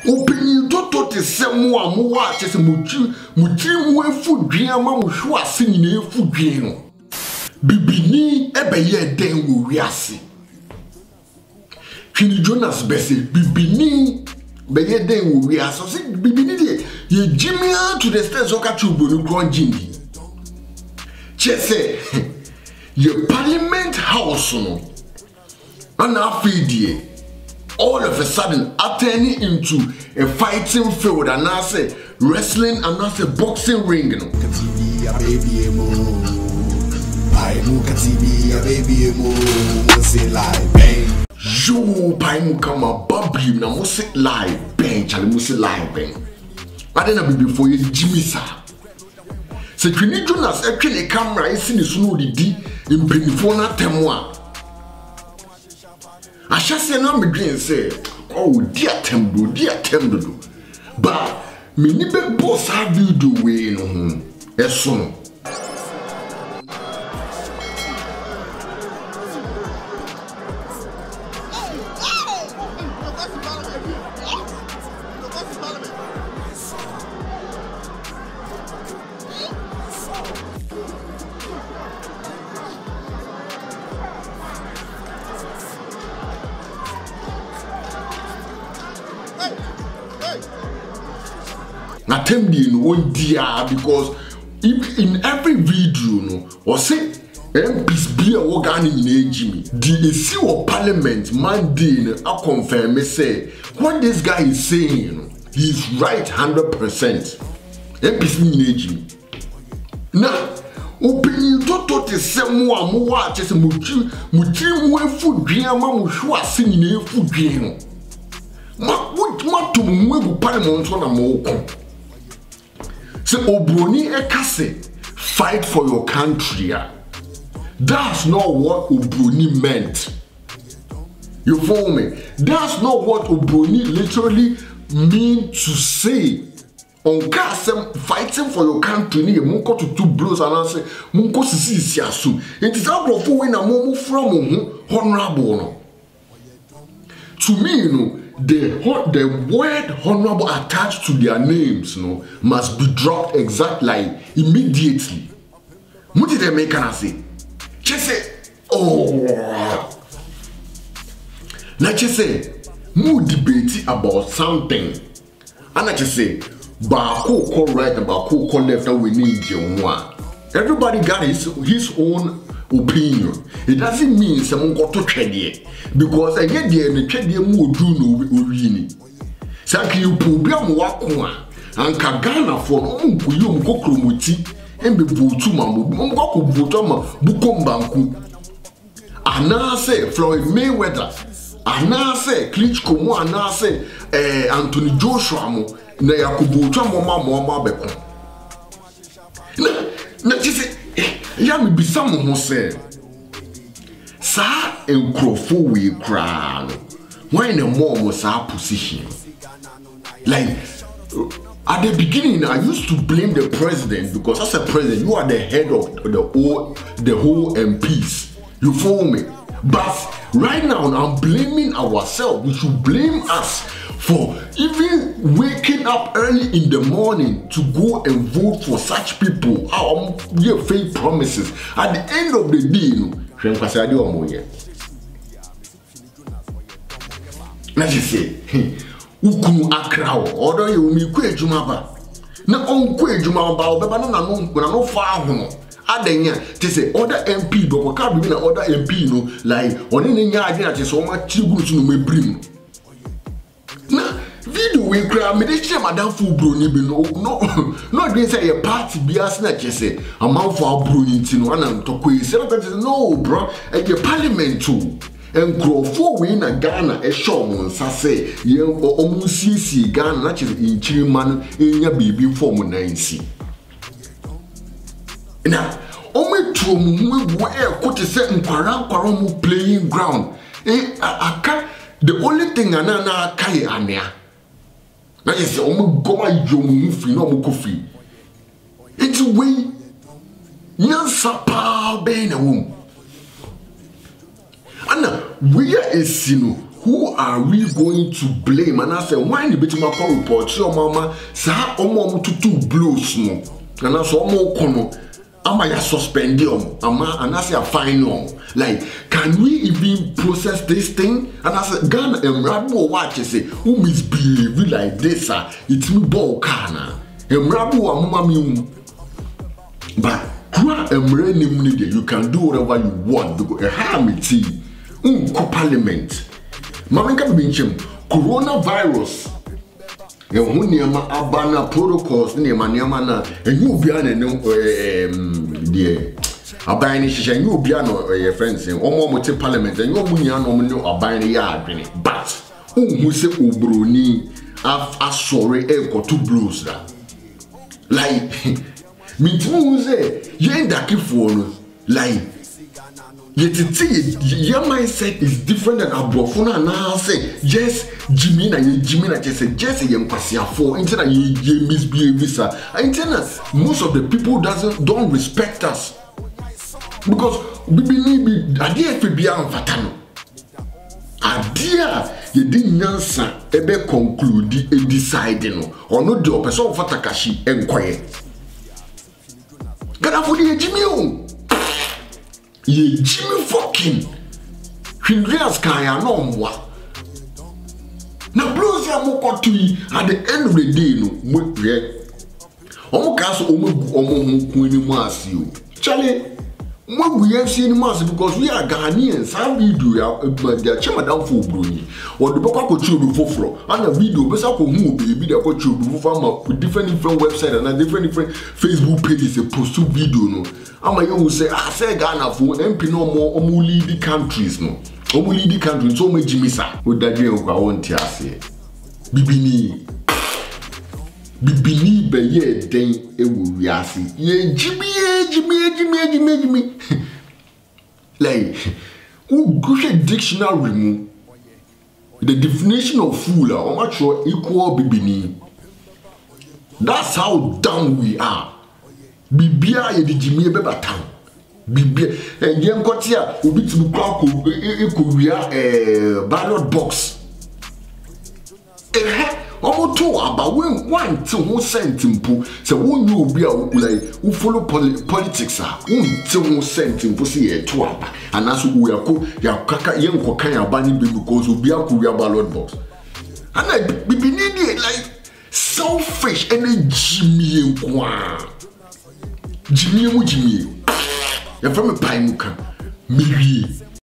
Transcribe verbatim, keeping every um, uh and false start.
Opinion toto te semu a mo wa che se mutri mutri mu efudwen ma mo hwe ase nyina efudwen no bibini ebeye den wo wiase Queen Jonas bese bibini beye den wo wiase so bibini de ye jimia to the stairs oka tubo no ground jindi che se ye parliament house no ana afidie all of a sudden turning into a fighting field and I say wrestling and I say boxing ring no baby mo pai mu katibi baby mo say live bang yo pai mu kama babim na mo say live bang chale mo say live bang ade na bibi for ye Jimmy sir se Queen Jonas e twe ne camera e si ne so no didi impinifo na temo a I shall say no me dream say oh dear tembo dear tembo but me ni be boss have you do way no eso Attending one dia because if in every video no or say M Ps be a organ in Jimmy the issue of parliament Monday I confirm me say what this guy is saying he's right one hundred percent M Ps in Jimmy now opinion toto te semu a mo wa che se mutri mutri mu efudwen ama mo hwe ase nyina efudwen no ma ma to mu egu parliament so na mo ko say Obroni ekase fight for your country. That's not what Obroni meant. You follow me? That's not what Obroni literally mean to say. On kasem fighting for your country ni munko to two blows and I say munko sisi siasu. It is out of when a momo from honorable no. To me, you know, the the word honorable attached to their names, you know, must be dropped exactly like immediately. What did they make and I say? Just say, oh, now just say, more debate about something, and I just say, Bako call right and Bako call left, and we need you one. Everybody got his his own opinion. It doesn't mean someone got to trade it because I get there and the trade more do no urini. Saki you program wakwa and Kagana for unku you go kromuti and be votu mamu mko votu ma bukombanku. Ana say Floyd Mayweather. Ana say Klitschko mo ana say eh Anthony Joshua mo na yakuvotu mo ma mo ma beko. Na na just ya me bi some who say sa enkrofo we kra when the mom was our position like at the beginning I used to blame the president because as a president you are the head of the whole the whole M Ps, you follow me, but right now I'm blaming ourselves. We should blame us for even waking up early in the morning to go and vote for such people. Our um, fake promises. At the end of the day, you know, let's just say, Ukunu Akrao, order you me quit Jumaba. No, on quit Jumaba, but no, no, no, far home. Adenya, they say, other M P, but we can't be an other M P, no, like, on any idea, just so much you go to me bring. Now, video we cry, me they share madam full brony be no, no, no, they say a party be as not just say a mouth for brony, no, and I'm talking, no, bro, at your parliament too. And grow for win a Ghana a show on Sase, young or almost see Ghana, not in Chilman in your baby form nine C. Now, only two where could a certain Param Paramu playing ground. Eh, I can't. The only thing I know now, Kaya Ania. Now, yes, Omo Goma Yomufi, no Mukofi. It's a way. Yansapa, Ben, a womb. Anna, we are a sino. who are we going to blame? And I say, why the bit of my report? Your mama, sa omo to two blues no. And I say, omo kono. Am I suspend them? Am I and I say I fine them? Like, can we even process this thing? And I say, Ghana and Rabu watch say, who misbehave like this? Ah, it's me ball kana. And Rabu amumamium. But you can do whatever you want because a harmity um parliament. Mama can be in coronavirus. You hunyama abana protocols ni maniama na and you be an um the abani shisha you be an friends and one more parliament and you munyano no abani yard but um who say ubroni af sorry e got two blues that like me too say yen daki phone like yet your mindset is different than abrofuna na say just Jimmy na ye Jimmy na just say just ye mpasia for internet ye ye misbehave visa internet most of the people doesn't don't respect us because bibi ni bi ade afebia amfata no ade ye di nyansa ebe conclude e decide no ono de opeso ofata kashi enkoye Gana for the Jimmy o ye Jimmy fucking Hindrias kaya no mwa na blues ya moko tui at the end of the day no mwe omo kaso omo omo hu ni mu asi o chale mwe yensi ni mu asi because we are Ghanaians some video ya dia chema down for broni or the boko ko chubu foforo and a video be sa ko hu obi dey ko chubu foforo ma different different website and different different Facebook pages a post video no ama you say ah say Ghana for M P no more omo lead countries no omo lead countries so me Jimmy sa o dadwe o kwa won ti ase bibini bibini be ye den e wo wiase ye Jimmy Jimmy Jimmy Jimmy Jimmy like who go dictionary mu the definition of fool or much equal bibini. That's how dumb we are. Bibia ye di Jimmy beba town. Bibia and yen kotia obi ti bukwa ko eko wia eh ballot box. Eh omo to about when one to who sent impo say won you obi a like who follow politics ah won to who sent impo say e to aba and aso we akọ ya kaka yen kokan ya ba ni be because obi akọ wia ballot box. And I bibini like selfish and Jimmy nkwa Jimmy mu Jimmy ya from me pai muka me wie